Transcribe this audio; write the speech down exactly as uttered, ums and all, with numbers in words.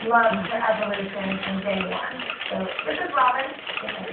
loved her evolution from day one. So this is Robin.